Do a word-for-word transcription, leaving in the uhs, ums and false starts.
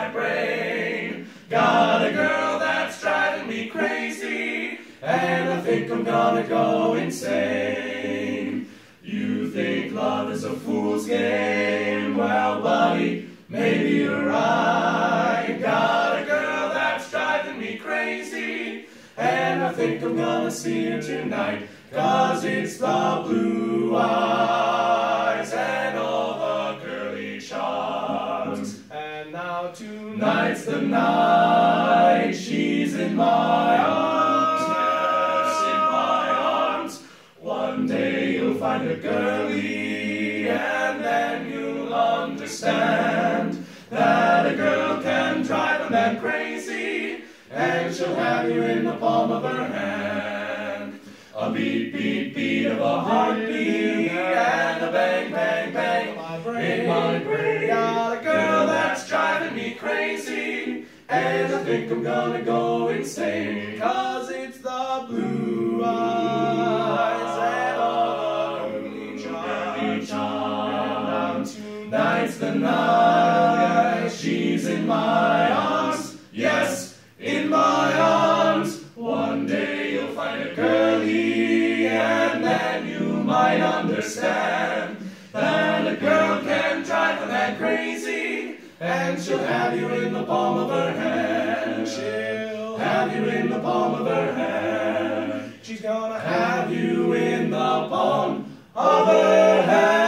my brain. Got a girl that's driving me crazy, and I think I'm gonna go insane. You think love is a fool's game? Well, buddy, maybe you're right. Got a girl that's driving me crazy, and I think I'm gonna see her tonight. 'Cause it's the blue eyes and all the girly charms. And now tonight's the night. She's in my arms, yes, in my arms. One day you'll find her girly, and then you'll understand that a girl can drive a man crazy, and she'll have you in the palm of her hand. A beat, beat, beat of a heartbeat, and a bang, bang, bang in my brain. Got a girl that's driving me crazy, and I think I'm gonna go insane. 'Cause it's the blue eyes and all the girly charms. And tonight's the night. She's in my arms, yes, in my arms. One day you'll find a girlie, and then you might understand that a girl can drive a man crazy, and she'll have you in the palm of her hand. She'll have you in the palm of her hand. She's gonna have you in the palm of her hand.